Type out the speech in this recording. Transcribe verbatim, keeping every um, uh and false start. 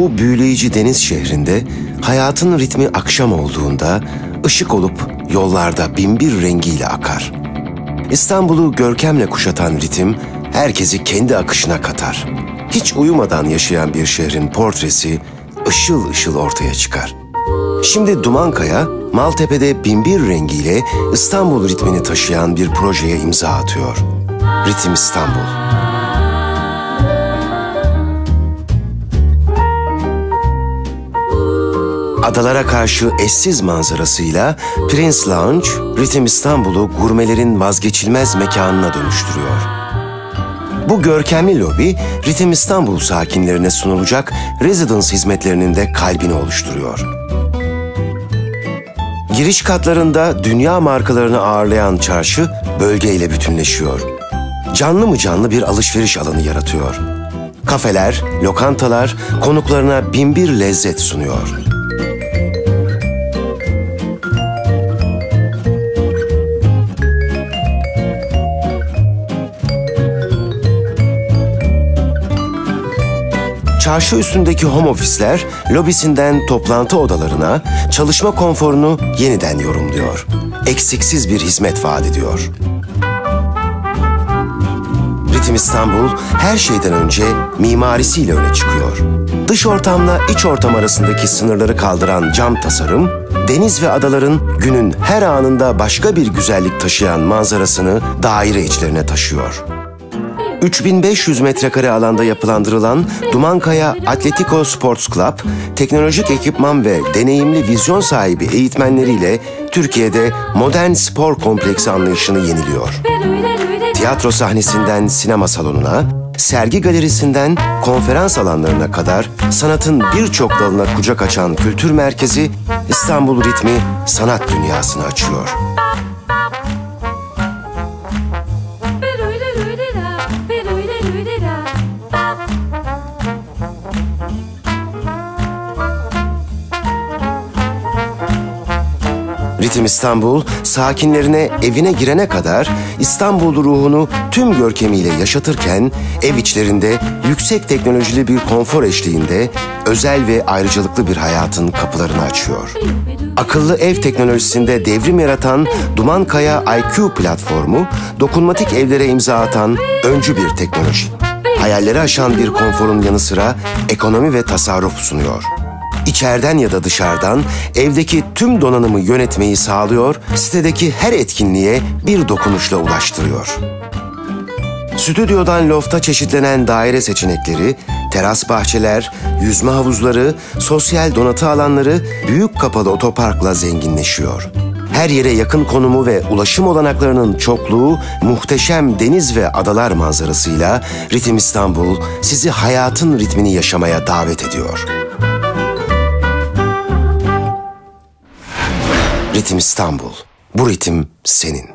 Bu büyüleyici deniz şehrinde hayatın ritmi akşam olduğunda ışık olup yollarda binbir rengiyle akar. İstanbul'u görkemle kuşatan ritim herkesi kendi akışına katar. Hiç uyumadan yaşayan bir şehrin portresi ışıl ışıl ortaya çıkar. Şimdi Dumankaya, Maltepe'de binbir rengiyle İstanbul ritmini taşıyan bir projeye imza atıyor. Ritim İstanbul. Adalara karşı eşsiz manzarasıyla Prince Lounge, Ritim İstanbul'u gurmelerin vazgeçilmez mekanına dönüştürüyor. Bu görkemli lobi, Ritim İstanbul sakinlerine sunulacak rezidans hizmetlerinin de kalbini oluşturuyor. Giriş katlarında dünya markalarını ağırlayan çarşı bölgeyle bütünleşiyor. Canlı mı canlı bir alışveriş alanı yaratıyor. Kafeler, lokantalar konuklarına binbir lezzet sunuyor. Çarşı üstündeki home ofisler, lobisinden toplantı odalarına, çalışma konforunu yeniden yorumluyor. Eksiksiz bir hizmet vaat ediyor. Ritim İstanbul, her şeyden önce mimarisiyle öne çıkıyor. Dış ortamla iç ortam arasındaki sınırları kaldıran cam tasarım, deniz ve adaların günün her anında başka bir güzellik taşıyan manzarasını daire içlerine taşıyor. üç bin beş yüz metrekare alanda yapılandırılan Dumankaya Atletico Sports Club, teknolojik ekipman ve deneyimli vizyon sahibi eğitmenleriyle Türkiye'de modern spor kompleksi anlayışını yeniliyor. Tiyatro sahnesinden sinema salonuna, sergi galerisinden konferans alanlarına kadar sanatın birçok dalına kucak açan kültür merkezi İstanbul ritmi sanat dünyasını açıyor. Ritim İstanbul, sakinlerine evine girene kadar İstanbul ruhunu tüm görkemiyle yaşatırken, ev içlerinde yüksek teknolojili bir konfor eşliğinde özel ve ayrıcalıklı bir hayatın kapılarını açıyor. Akıllı ev teknolojisinde devrim yaratan Dumankaya I Q platformu, dokunmatik evlere imza atan öncü bir teknoloji. Hayalleri aşan bir konforun yanı sıra ekonomi ve tasarruf sunuyor. İçeriden ya da dışarıdan evdeki tüm donanımı yönetmeyi sağlıyor, sitedeki her etkinliğe bir dokunuşla ulaştırıyor. Stüdyodan lofta çeşitlenen daire seçenekleri, teras bahçeler, yüzme havuzları, sosyal donatı alanları büyük kapalı otoparkla zenginleşiyor. Her yere yakın konumu ve ulaşım olanaklarının çokluğu, muhteşem deniz ve adalar manzarasıyla Ritim İstanbul sizi hayatın ritmini yaşamaya davet ediyor. Ritim İstanbul. Bu ritim senin.